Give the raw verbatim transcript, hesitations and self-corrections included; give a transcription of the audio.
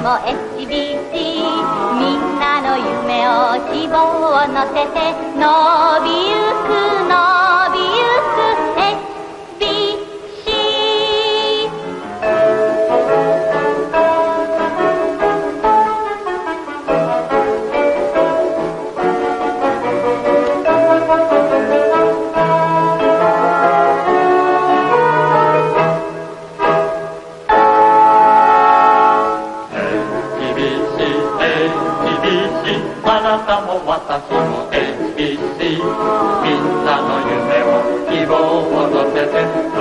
も エイチビーシー みんなの夢を希望を乗せて伸びゆく伸びゆく エイチビーシーあなたも私も エイチビーシー みんなの夢を希望を乗せて